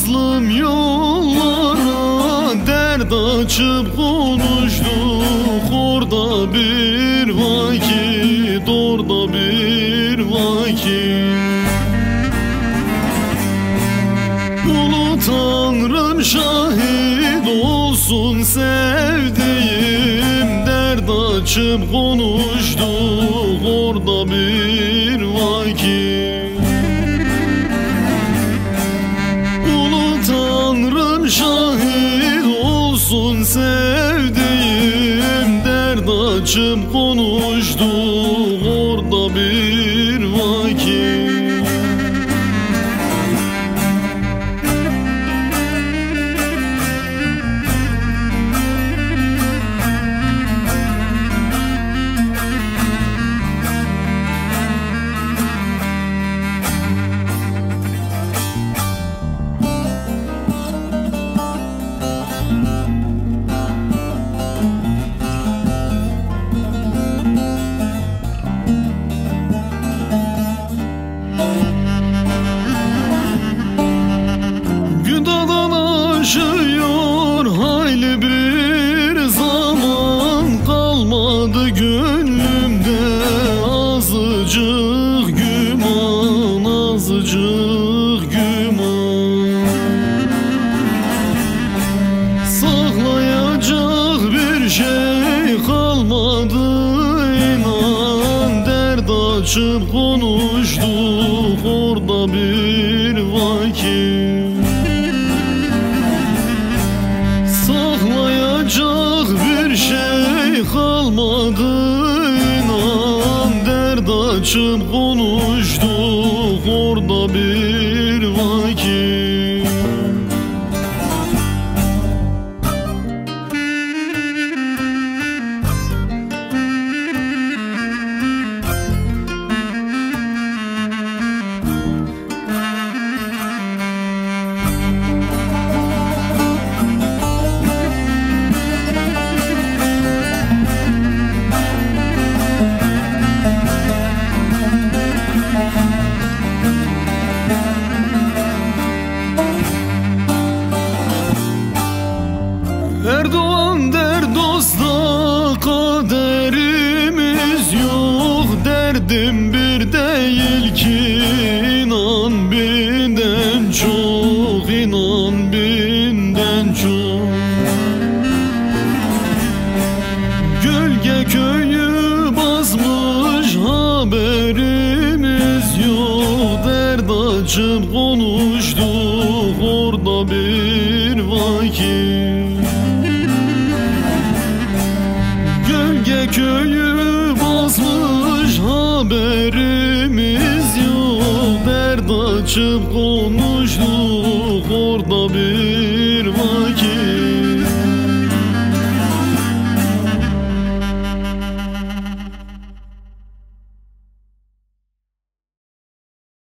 mazlum yollara dert açıp konuştuk. Orada bir vakit, orada bir vakit. Ulu Tanrım şahit olsun sevdiğim, dert açıp konuştuk orada bir vakit. Ulu Tanrım şahit olsun sevdiğim, dert açıp konuştuk orada bir vakit. Aşıyor hayli bir zaman, kalmadı gönlümde azıcık güman, azıcık güman. Saklayacak bir şey kalmadı inan, dert açıp konuştuk orada bir vakit. Saklayacak bir şey kalmadı inan, dert açıp konuştuk orada bir vakit. Erdoğan der dosta kaderimiz yok, derdim bir değil ki inan binden çok, inan binden çok. Gölge köyü basmış haberimiz yok, dert açıp konuştuk orada bir vakit. Gölge köyü basmış haberimiz yok, dert açıp konuştuk orada bir